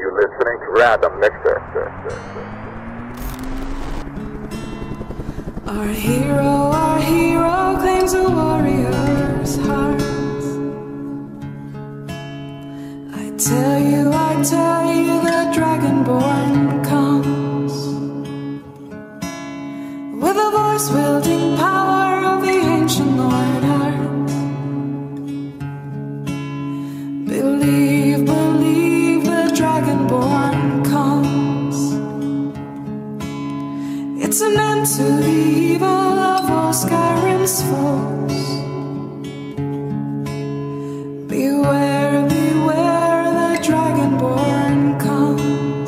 You're listening to Random Mixer. Our hero claims a warrior's heart. I tell you, the Dragonborn comes with a voice wielding power of the ancient Lord Heart. Believe, the Dragonborn comes. It's an end to the evil of all Skyrim's foes. Beware, the Dragonborn comes.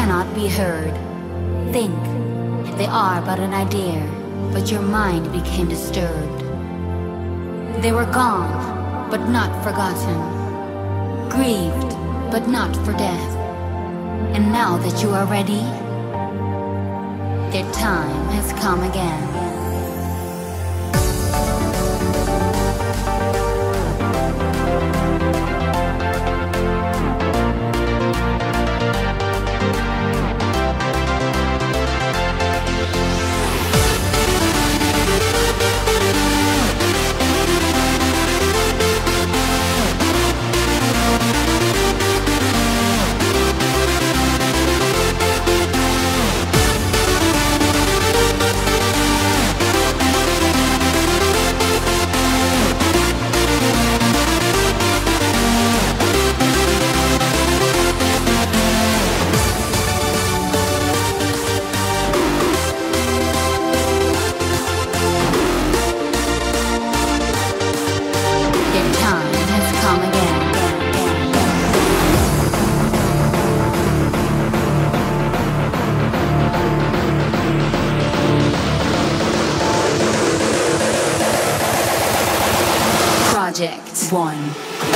cannot be heard. Think, they are but an idea, but your mind became disturbed. They were gone, but not forgotten. Grieved, but not for death. And now that you are ready, their time has come again. Project One.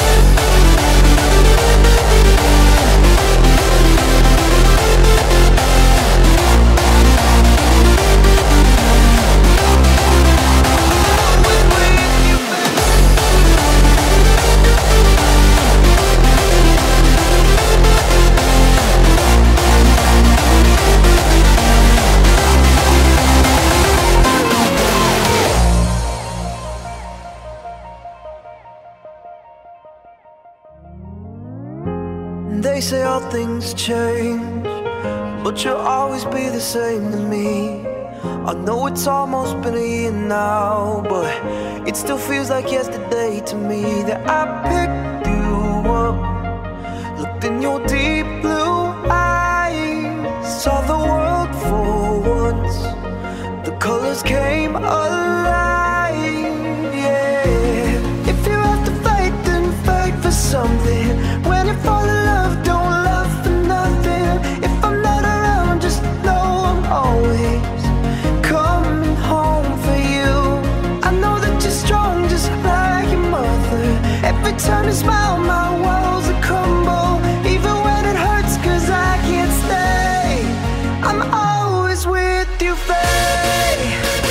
They say all things change, but you'll always be the same to me. I know it's almost been a year now, but it still feels like yesterday to me that I picked you up, looked in your deep blue eyes, saw the world for once. The colors came alive, yeah. If you have to fight, then fight for something. When you fall in love, don't love for nothing. If I'm not around, just know I'm always coming home for you. I know that you're strong, just like your mother. Every time you smile, my walls are crumble. Even when it hurts, 'cause I can't stay, I'm always with you, babe.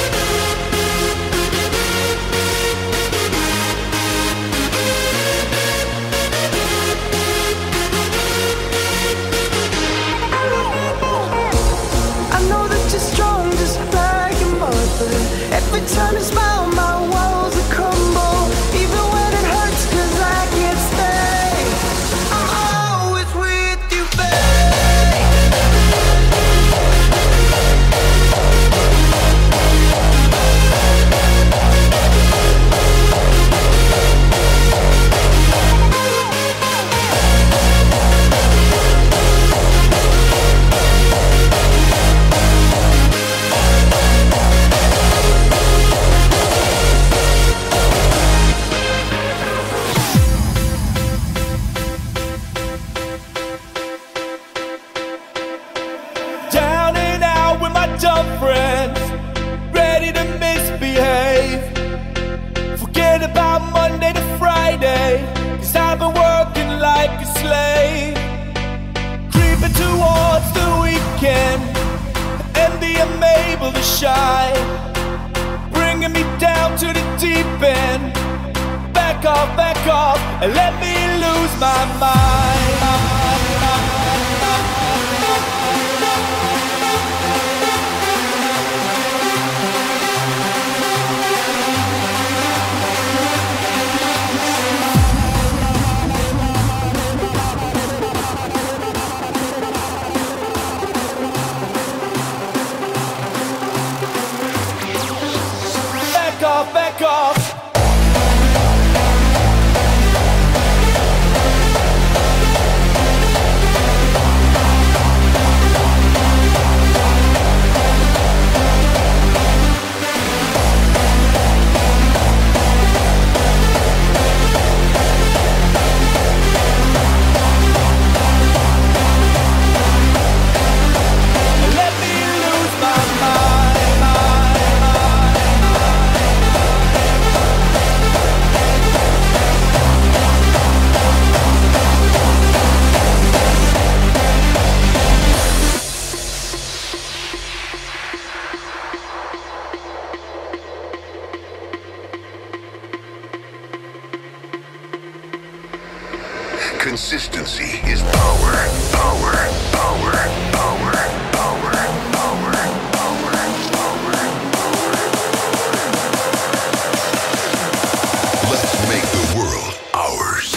Every time you smile, my walls are crumble. Even when it hurts, 'cause I can't stay, I'm always with you, babe. Friends, ready to misbehave. Forget about Monday to Friday, 'cause I've been working like a slave. Creeping towards the weekend, envy I'm able to shine. Bringing me down to the deep end. Back off, and let me lose my mind. Back off. Consistency is power, power, power, power, power, power, power, power, power. Let's make the world ours.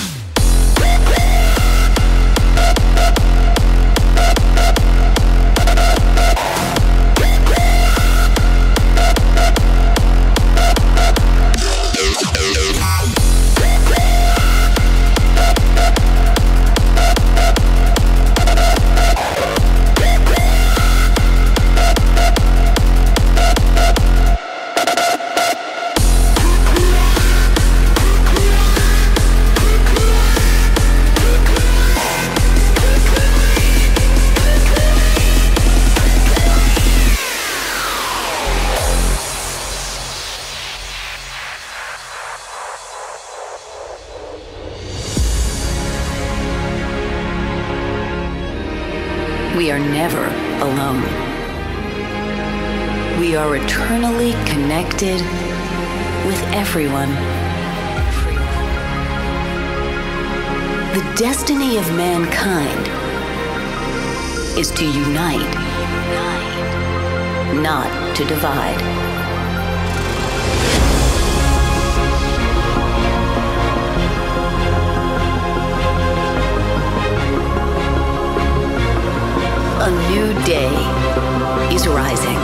We are never alone. We are eternally connected with everyone. The destiny of mankind is to unite, not to divide. A new day is rising.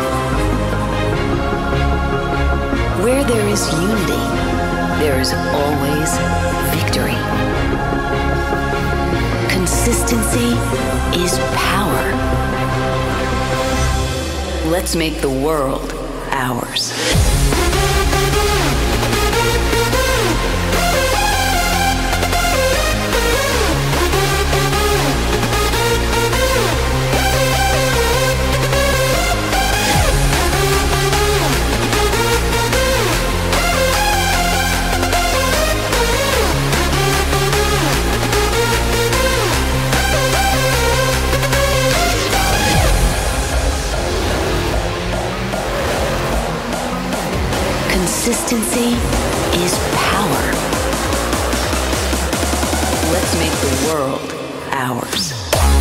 Where there is unity, there is always victory. Consistency is power. Let's make the world ours. Consistency is power. Let's make the world ours.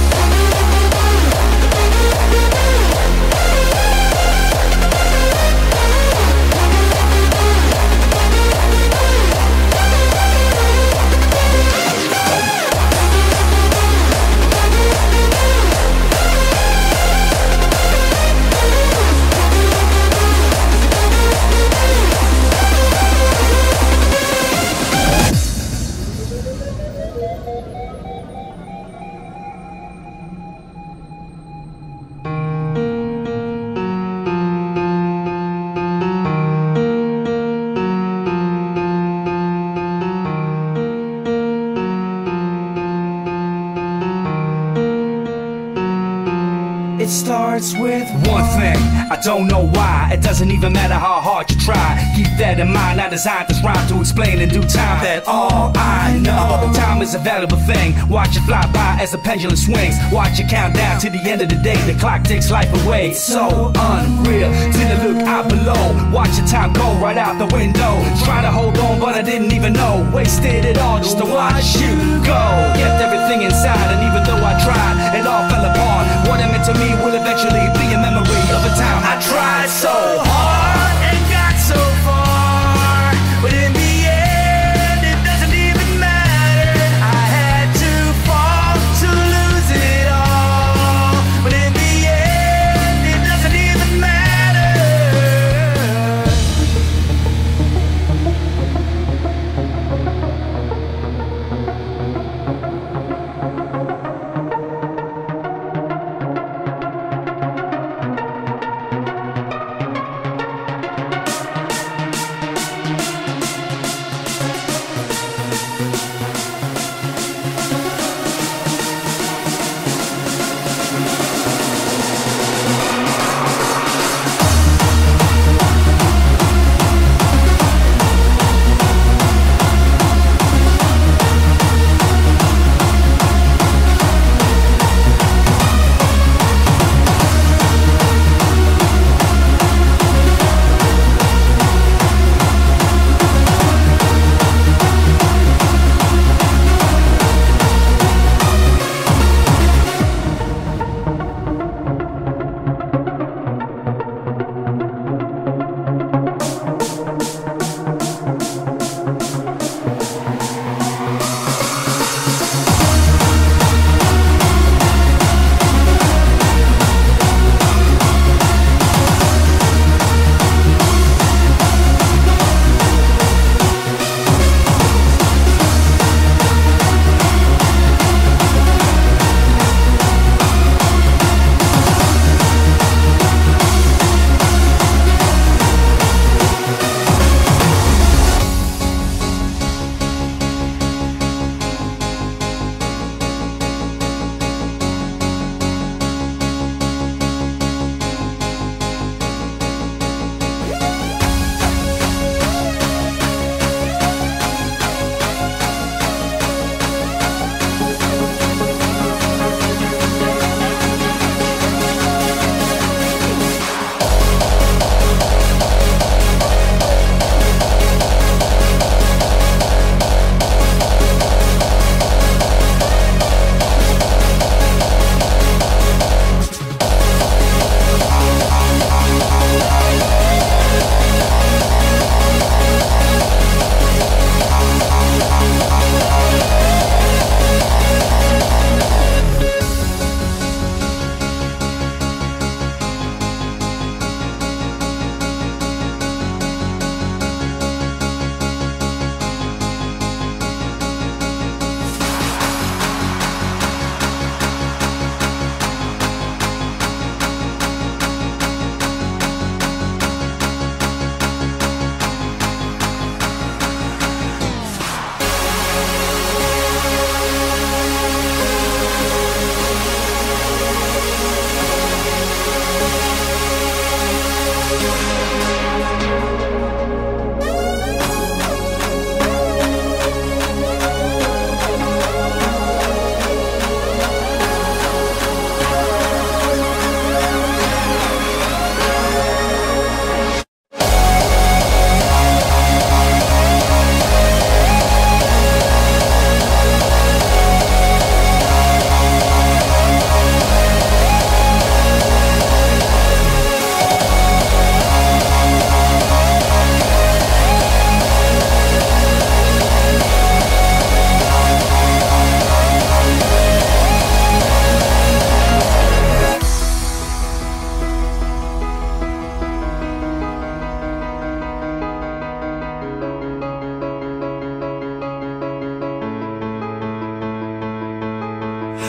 It starts with one thing, I don't know why. It doesn't even matter how hard you try. Keep that in mind, I designed this rhyme to explain in due time that all I know, time is a valuable thing. Watch it fly by as the pendulum swings. Watch it count down to the end of the day. The clock takes life away, it's so unreal. Till I look out below, watch the time go right out the window. Trying to hold on but I didn't even know. Wasted it all just to watch you go. Kept everything inside and even though I tried, it all fell apart. What it meant to me will eventually be a memory of a time I tried so hard and got so far, but in the end it doesn't even matter. I had to fall to lose it all, but in the end it doesn't even matter.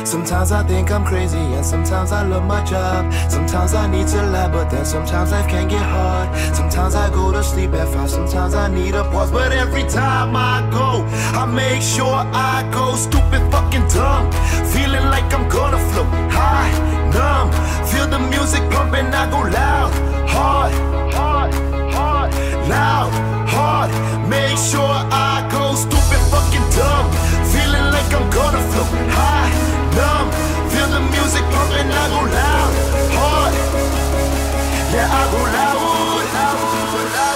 Sometimes I think I'm crazy, and sometimes I love my job. Sometimes I need to laugh, but then sometimes life can get hard. Sometimes I go to sleep at 5, sometimes I need a pause. But every time I go, I make sure I go stupid fucking dumb. Feeling like I'm gonna float high, numb. Feel the music pumping, I go loud, hard, hard, hard, loud, hard. Make sure I go stupid fucking dumb. Feeling like I'm gonna float high, numb. Feel the music pumping, I go loud, hard. Yeah, I go loud, loud, loud.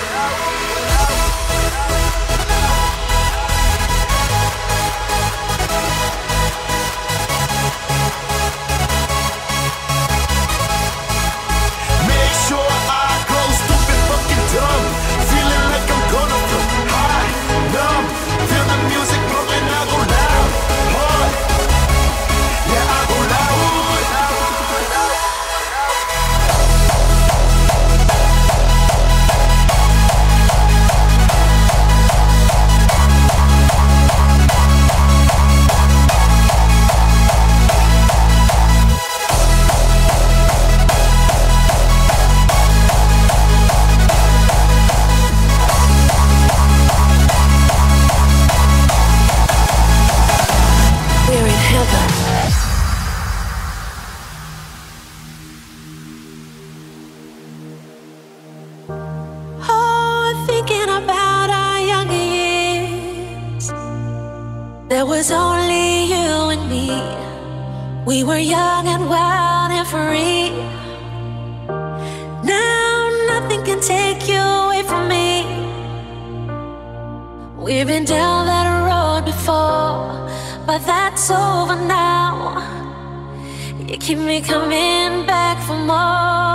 Make sure I go stupid fucking dumb. Feeling like I'm gonna float high, numb. Feel the music pumping, I go loud, hard. Yeah, I go loud, loud, loud. We're in heaven. Oh, thinking about our younger years. There was only you and me. We were young and wild and free. Now nothing can take you away from me. We've been down that road before, but that's over now. You keep me coming back for more.